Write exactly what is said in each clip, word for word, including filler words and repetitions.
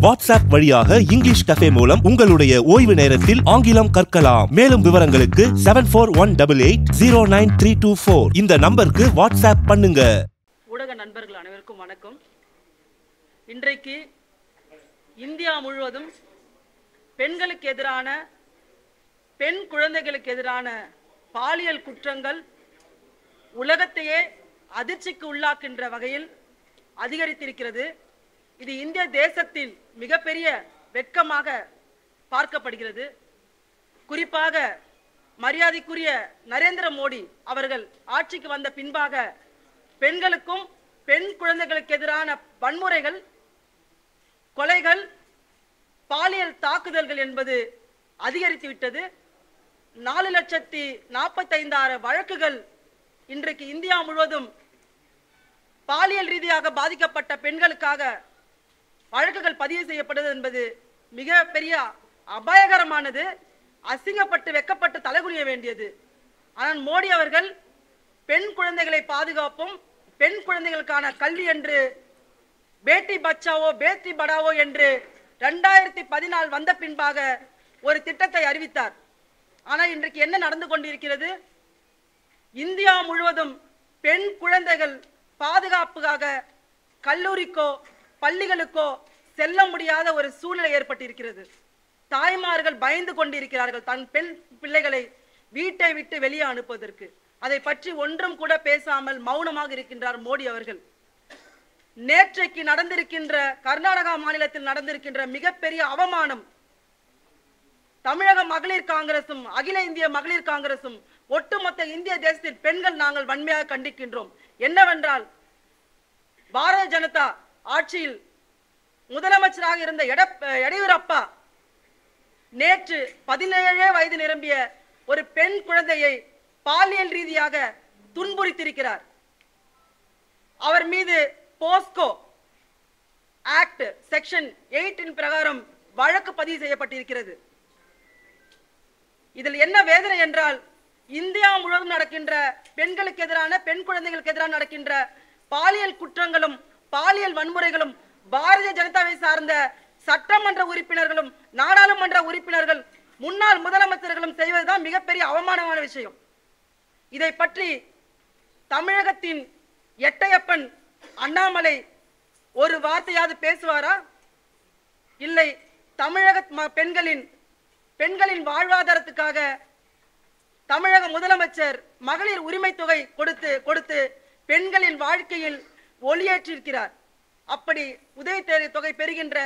WhatsApp வழியாக English cafe மூலம் உங்களுடைய ஓய்வு நேரத்தில் ஆங்கிலம் கற்கலாம். மேலும் விவரங்களுக்கு seven four one double eight zero nine three two four இந்த நம்பருக்கு வாட்ஸ்அப் பண்ணுங்க. ஊடக நண்பர்கள் அனைவருக்கும் வணக்கம். இன்றைக்கு இந்தியா முழுவதும் பெண்களுக்கு எதிரான பெண் குழந்தைகளுக்கு எதிரான பாலியல் குற்றங்கள் உலகத்தையே அதிர்ச்சிக்கு உள்ளாக்கின்ற வகையில் அதிகரித்திருக்கிறது. இது இந்திய தேசத்தில் மிகப்பெரிய வெட்கமாக பார்க்கப்படுகிறது. குறிப்பாக மரியாதைக்குரிய நரேந்திர மோடி அவர்கள் ஆட்சிக்கு வந்த பின்பாக பெண்களுக்கும் பெண் குழந்தைகளுக்கு எதிரான வன்முறைகள், கொலைகள், பாலியல் தாக்குதல்கள் என்பது அதிகரித்து விட்டது. நாலு லட்சத்தி நாற்பத்தி ஐந்தாயிரம் வழக்குகள் இன்றைக்கு இந்தியா முழுவதும் பாலியல் ரீதியாக பாதிக்கப்பட்ட பெண்களுக்காக வழக்குகள் பதிவு செய்யப்படுவது என்பது மிக பெரிய அபாயகரமானது. அசிங்கப்பட்டு வெக்கப்பட்டு தலைகுனிய வேண்டியது. ஆனால் மோடி அவர்கள் பெண் குழந்தைகளை பாதுகாப்பும் பெண் குழந்தைகளுக்கான கல்வி என்று பேட்டி பச்சாவோ பேட்டி படாவோ என்று ரெண்டாயிரத்தி பதினாலு வந்த பின்பாக ஒரு திட்டத்தை அறிவித்தார். ஆனால் இன்றைக்கு என்ன நடந்து கொண்டிருக்கிறது? இந்தியா முழுவதும் பெண் குழந்தைகள் பாதுகாப்புக்காக கல்லூரிக்கோ பள்ளிகளுக்கோ செல்ல முடியாத ஒரு சூழ்நிலை ஏற்பட்டிருக்கிறது. தாய்மார்கள் பயந்து கொண்டிருக்கிறார்கள் தன் பெண் பிள்ளைகளை வீட்டை விட்டு வெளியே அனுப்புவதற்கு. அதை பற்றி ஒன்றும் கூட பேசாமல் மௌனமாக இருக்கின்றார் மோடி அவர்கள். நேற்றைக்கு நடந்திருக்கின்ற கர்நாடகா மாநிலத்தில் நடந்திருக்கின்ற மிகப்பெரிய அவமானம் தமிழக மகளிர் காங்கிரசும் அகில இந்திய மகளிர் காங்கிரசும் ஒட்டுமொத்த இந்திய தேசத்தில் பெண்கள் நாங்கள் வன்மையாக கண்டிக்கின்றோம். என்னவென்றால், பாரதிய ஜனதா ஆட்சியில் முதலமைச்சராக இருந்த எடியூரப்பா நேற்று பதினேழு வயது நிரம்பிய ஒரு பெண் குழந்தையை பாலியல் ரீதியாக துன்புறுத்தியிருக்கிறார். அவர் மீது போஸ்கோ ஆக்ட் செக்ஷன் எயிட்டின் பிரகாரம் வழக்கு பதிவு செய்யப்பட்டிருக்கிறது. இதில் என்ன வேதனை என்றால், இந்தியா முழுவதும் நடக்கின்ற பெண்களுக்கு எதிரான பெண் குழந்தைகளுக்கு எதிரான நடக்கின்ற பாலியல் குற்றங்களும் பாலியல் வன்முறைகளும் பாரதிய ஜனதாவை சார்ந்த சட்டமன்ற உறுப்பினர்களும் நாடாளுமன்ற உறுப்பினர்கள் முன்னாள் முதலமைச்சர்களும் செய்வதுதான் மிகப்பெரிய அவமானமான விஷயம். இதை பற்றி தமிழகத்தின் எட்டையப்பன் அண்ணாமலை ஒரு வார்த்தையாவது பேசுவாரா? இல்லை. தமிழக பெண்களின் பெண்களின் வாழ்வாதாரத்துக்காக தமிழக முதலமைச்சர் மகளிர் உரிமை தொகை கொடுத்து கொடுத்து பெண்களின் வாழ்க்கையில் ஒளியேற்றிருக்கிறார். அப்படி உதவி தொகை பெறுகின்ற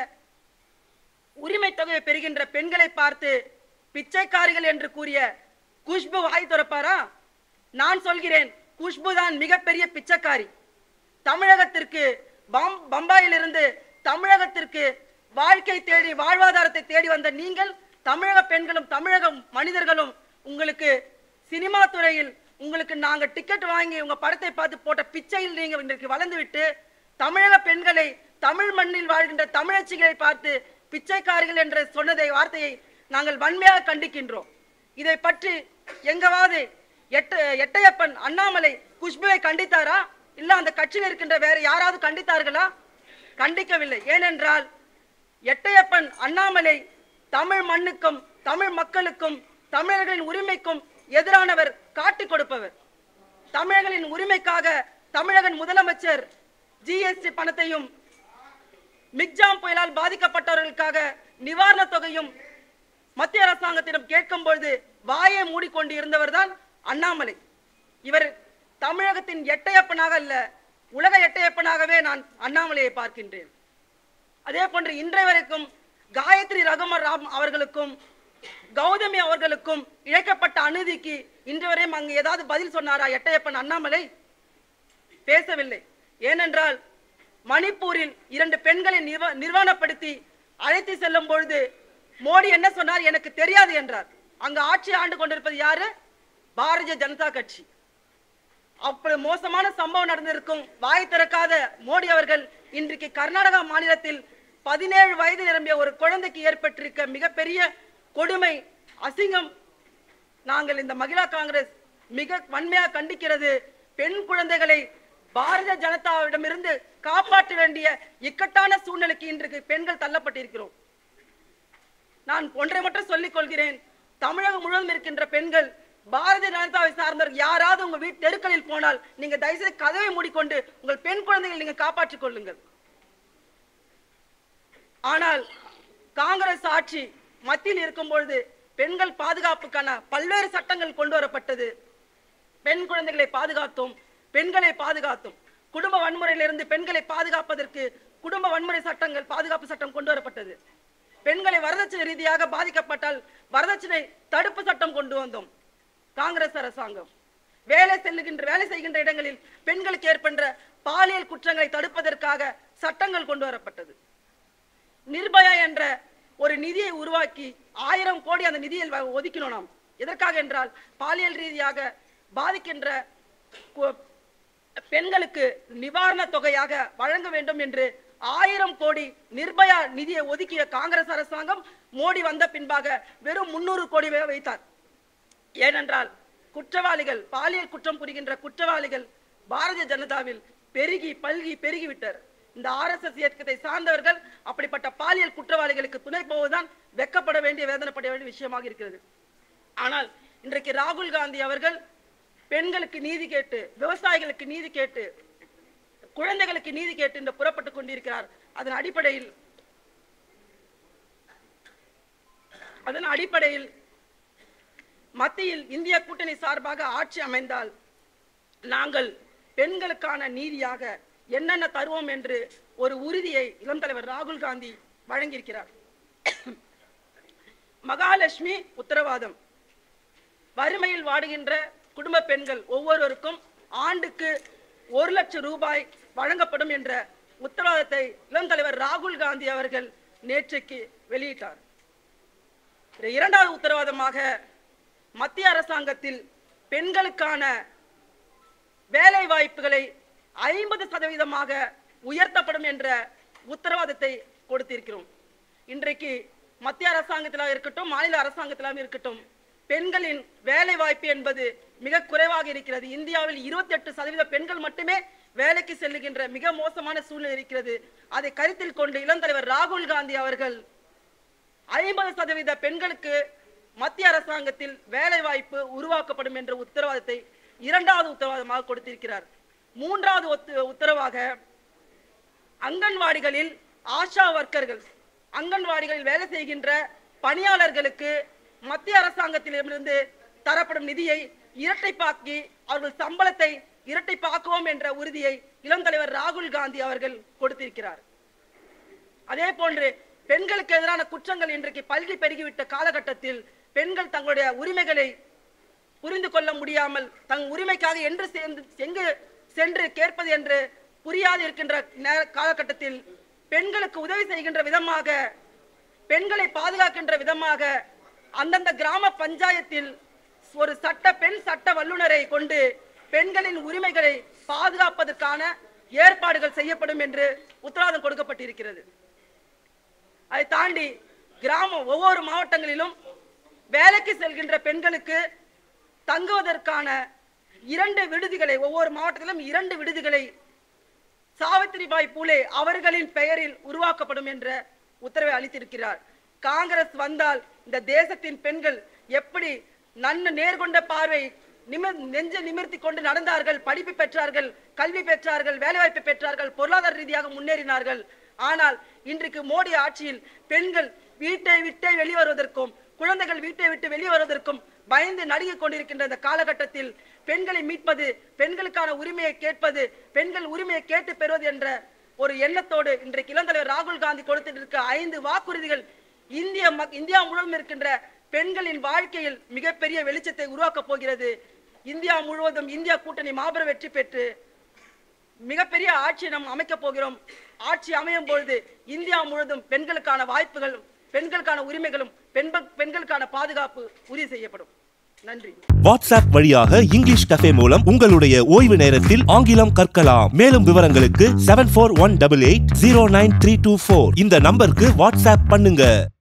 உரிமை தொகையை பெறுகின்ற பெண்களை பார்த்து பிச்சைக்காரிகள் என்று கூறிய குஷ்பு வாய் திறப்பாரா? நான் சொல்கிறேன், குஷ்பு தான் மிகப்பெரிய பிச்சைக்காரி. தமிழகத்திற்கு பம்பாயிலிருந்து தமிழகத்திற்கு வாழ்க்கை தேடி வாழ்வாதாரத்தை தேடி வந்த நீங்கள், தமிழக பெண்களும் தமிழக மனிதர்களும் உங்களுக்கு சினிமா துறையில் உங்களுக்கு நாங்க டிக்கெட் வாங்கி உங்க படத்தை பார்த்து போட்ட பிச்சையில் நீங்க இன்றைக்கு வளர்ந்து விட்டு தமிழக பெண்களை தமிழ் மண்ணில் வாழ்கின்ற தமிழச்சிகளை பார்த்து பிச்சைக்காரிகள் என்ற சொன்னதை வார்த்தையை நாங்கள் வன்மையாக கண்டிக்கின்றோம். இதை பற்றி எங்கவாது எட்ட எட்டையப்பன் அண்ணாமலை குஷ்புவை கண்டித்தாரா? இல்ல அந்த கட்சியில் இருக்கின்ற வேற யாராவது கண்டித்தார்களா? கண்டிக்கவில்லை. ஏனென்றால் எட்டையப்பன் அண்ணாமலை தமிழ் மண்ணுக்கும் தமிழ் மக்களுக்கும் தமிழர்களின் உரிமைக்கும் எதிரானவர், காட்டிக் கொடுப்பவர். தமிழர்களின் உரிமைக்காக தமிழக முதலமைச்சர் ஜிஎஸ்டி பணத்தையும் மிக்ஜாம் புயலால் பாதிக்கப்பட்டவர்களுக்காக நிவாரண தொகையும் மத்திய அரசாங்கத்திடம் கேட்கும் பொழுது வாயை மூடிக்கொண்டு இருந்தவர் தான் அண்ணாமலை. இவர் தமிழகத்தின் எட்டையப்பனாக அல்ல, உலக எட்டையப்பனாகவே நான் அண்ணாமலையை பார்க்கின்றேன். அதே போன்று இன்றைய வரைக்கும் காயத்ரி ரகுமர் ராம் அவர்களுக்கும் கௌதமி அவர்களுக்கும் இழைக்கப்பட்ட அநீதிக்கு இன்று வரையும் அங்கு ஏதாவது பதில் சொன்னாரா எட்டையப்பன் அண்ணாமலை? பேசவில்லை. ஏனென்றால் மணிப்பூரில் இரண்டு பெண்களை நிர்வாணப்படுத்தி அழைத்து செல்லும் பொழுது மோடி என்ன சொன்னார்? எனக்கு தெரியாது என்றார். அங்கு ஆட்சி ஆண்டு கொண்டிருப்பது யாரு? பாரதிய ஜனதா கட்சி. அப்படி மோசமான சம்பவம் நடந்திருக்கும் வாய் திறக்காத மோடி அவர்கள் இன்றைக்கு கர்நாடகா மாநிலத்தில் பதினேழு வயது நிரம்பிய ஒரு குழந்தைக்கு ஏற்பட்டிருக்க மிகப்பெரிய கொடுமை, அசிங்கம் நாங்கள் இந்த மகிழா காங்கிரஸ் மிக வன்மையாக கண்டிக்கிறது. பெண் குழந்தைகளை பாரதிய ஜனதாவிடமிருந்து காப்பாற்ற வேண்டிய இக்கட்டான சூழ்நிலைக்கு இன்றைக்கு பெண்கள் தள்ளப்பட்டிருக்கிறோம். நான் ஒன்றை மட்டும் சொல்லிக் கொள்கிறேன், தமிழகம் முழுவதும் இருக்கின்ற பெண்கள் பாரதிய ஜனதாவை சார்ந்தவர்கள் யாராவது உங்க வீட்டு தெருக்களில் போனால் நீங்க தயவுசெய்து கதவை மூடிக்கொண்டு உங்கள் பெண் குழந்தைகளை நீங்க காப்பாற்றிக் கொள்ளுங்கள். ஆனால் காங்கிரஸ் ஆட்சி மத்தியில் இருக்கும் பொழுது பெண்கள் பாதுகாப்புக்கான பல்வேறு சட்டங்கள் கொண்டு வரப்பட்டது. பெண் குழந்தைகளை பாதுகாத்தோம், பெண்களை பாதுகாத்தோம். குடும்ப வன்முறையிலிருந்து பெண்களை பாதுகாப்பதற்கு குடும்ப வன்முறை சட்டங்கள், பாதுகாப்பு சட்டம் கொண்டு வரப்பட்டது. பெண்களை வரதட்சணை ரீதியாக பாதிக்கப்பட்டால் வரதட்சணை தடுப்பு சட்டம் கொண்டு வந்தோம் காங்கிரஸ் அரசாங்கம். வேலை செல்லுகின்ற வேலை செய்கின்ற இடங்களில் பெண்களுக்கு ஏற்பட்ட பாலியல் குற்றங்களை தடுப்பதற்காக சட்டங்கள் கொண்டு வரப்பட்டது. நிர்பயா என்ற ஒரு நிதியை உருவாக்கி ஆயிரம் கோடி அந்த நிதியில் ஒதுக்கினோம் நாம். எதற்காக என்றால் பாலியல் ரீதியாக பாதிக்கின்ற பெண்களுக்கு நிவாரண தொகையாக வழங்க வேண்டும் என்று ஆயிரம் கோடி நிர்பயா நிதியை ஒதுக்கிய காங்கிரஸ் அரசாங்கம் மோடி வந்த பின்பாக வெறும் முன்னூறு கோடி வைத்தார். ஏனென்றால் குற்றவாளிகள், பாலியல் குற்றம் புரிகின்ற குற்றவாளிகள் பாரதிய ஜனதாவில் பெருகி பல்கி பெருகிவிட்டார். இந்த ஆர் எஸ் எஸ் இயக்கத்தை சார்ந்தவர்கள் அப்படிப்பட்ட பாலியல் குற்றவாளிகளுக்கு துணை போவதுதான் வெக்கப்பட வேண்டிய, வேதனைப்பட வேண்டிய விஷயமாக இருக்கிறது. ஆனால் இன்றைக்கு ராகுல் காந்தி அவர்கள் பெண்களுக்கு நீதி கேட்டு, விவசாயிகளுக்கு நீதி கேட்டு, குழந்தைகளுக்கு நீதி கேட்டு இன்று புறப்பட்டுக் கொண்டிருக்கிறார். அதன் அடிப்படையில் அதன் அடிப்படையில் மத்தியில் இந்திய கூட்டணி சார்பாக ஆட்சி அமைந்தால் நாங்கள் பெண்களுக்கான நீதியாக என்னென்ன தருவோம் என்று ஒரு உறுதியை இளம் தலைவர் ராகுல் காந்தி வழங்கியிருக்கிறார். மகாலட்சுமி உத்தரவாதம், வறுமையில் வாடுகின்ற குடும்ப பெண்கள் ஒவ்வொருவருக்கும் ஆண்டுக்கு ஒரு லட்சம் ரூபாய் வழங்கப்படும் என்ற உத்தரவாதத்தை இளம் தலைவர் ராகுல் காந்தி அவர்கள் நேற்றைக்கு வெளியிட்டார். இரண்டாவது உத்தரவாதமாக மத்திய அரசாங்கத்தில் பெண்களுக்கான வேலை வாய்ப்புகளை ஐம்பது சதவீதமாக உயர்த்தப்படும் என்ற உத்தரவாதத்தை கொடுத்திருக்கிறோம். இன்றைக்கு மத்திய அரசாங்கத்திலாக இருக்கட்டும், மாநில அரசாங்கத்திலாக இருக்கட்டும், பெண்களின் வேலை வாய்ப்பு என்பது மிக குறைவாக இருக்கிறது. இந்தியாவில் இருபத்தி எட்டு சதவீத பெண்கள் மட்டுமே வேலைக்கு செல்லுகின்ற மிக மோசமான சூழ்நிலை இருக்கிறது. அதை கருத்தில் கொண்டு இளம் தலைவர் ராகுல் காந்தி அவர்கள் ஐம்பது சதவீத பெண்களுக்கு மத்திய அரசாங்கத்தில் வேலை வாய்ப்பு உருவாக்கப்படும் என்ற உத்தரவாதத்தை இரண்டாவது உத்தரவாதமாக கொடுத்திருக்கிறார். மூன்றாவது உத்தரவாக அங்கன்வாடிகளில் ஆஷா வர்க்கர்கள், அங்கன்வாடிகளில் வேலை செய்கின்ற பணியாளர்களுக்கு மத்திய அரசாங்கத்திலிருந்து தரப்படும் நிதியை இரட்டைப்பாக்கி அவர்கள் சம்பளத்தை இரட்டைப்பாக்குவோம் என்ற உறுதியை இளம் தலைவர் ராகுல் காந்தி அவர்கள் கொடுத்திருக்கிறார். அதே போன்று பெண்களுக்கு எதிரான குற்றங்கள் இன்றைக்கு பல்கி பெருகிவிட்ட காலகட்டத்தில் பெண்கள் தங்களுடைய உரிமைகளை புரிந்து கொள்ள முடியாமல் தங் உரிமைக்காக என்று எங்கு சென்று கேட்பது என்று புரியாது இருக்கின்ற காலகட்டத்தில் பெண்களுக்கு உதவி செய்கின்ற விதமாக, பெண்களை பாதுகாக்கின்ற விதமாக அந்தந்த கிராம பஞ்சாயத்தில் ஒரு சட்ட பெண் சட்ட வல்லுநரை கொண்டு பெண்களின் உரிமைகளை பாதுகாப்பதற்கான ஏற்பாடுகள் செய்யப்படும் என்று உத்தரவாதம் கொடுக்கப்பட்டிருக்கிறது. அதை தாண்டி கிராமம் ஒவ்வொரு மாவட்டங்களிலும் வேலைக்கு செல்கின்ற பெண்களுக்கு தங்குவதற்கான இரண்டு விடுதிகளை, ஒவ்வொரு மாவட்டத்திலும் இரண்டு விடுதிகளை சாவித்திரிபாய் பூலே அவர்களின் பெயரில் உருவாக்கப்படும் என்ற உத்தரவை அளித்திருக்கிறார். காங்கிரஸ் வந்தால் இந்த தேசத்தின் பெண்கள் எப்படி நன்கு நேர்கொண்ட பார்வை நிமிர் நெஞ்ச நிமிர்த்தி கொண்டு நடந்தார்கள், படிப்பு பெற்றார்கள், கல்வி பெற்றார்கள், வேலைவாய்ப்பு பெற்றார்கள், பொருளாதார ரீதியாக முன்னேறினார்கள். ஆனால் இன்றைக்கு மோடி ஆட்சியில் பெண்கள் வீட்டை விட்டே வெளிவருவதற்கும் குழந்தைகள் வீட்டை விட்டு வெளியே வருவதற்கும் பயந்து நடுங்கிக் கொண்டிருக்கின்ற இந்த காலகட்டத்தில் பெண்களை மீட்பது, பெண்களுக்கான உரிமையை கேட்பது, பெண்கள் உரிமையை கேட்டு பெறுவது என்ற ஒரு எண்ணத்தோடு இன்றைக்கு இளம் தலைவர் ராகுல் காந்தி கொடுத்திருக்க ஐந்து வாக்குறுதிகள் இந்திய இந்தியா முழுவதும் இருக்கின்ற பெண்களின் வாழ்க்கையில் மிகப்பெரிய வெளிச்சத்தை உருவாக்கப் போகிறது. இந்தியா முழுவதும் இந்தியா கூட்டணி மாபெரும் வெற்றி பெற்று மிகப்பெரிய ஆட்சி நாம் அமைக்கப் போகிறோம். ஆட்சி அமையும் பொழுது இந்தியா முழுவதும் பெண்களுக்கான வாய்ப்புகளும் பெண்களுக்கான உரிமைகளும் பெண்களுக்கான பாதுகாப்பு உறுதி செய்யப்படும். நன்றி. வாட்ஸ்அப் வழியாக இங்கிலீஷ் கஃபே மூலம் உங்களுடைய ஓய்வு நேரத்தில் ஆங்கிலம் கற்கலாம். மேலும் விவரங்களுக்கு seven four one double eight zero nine three two four இந்த நம்பருக்கு வாட்ஸ்அப் பண்ணுங்க.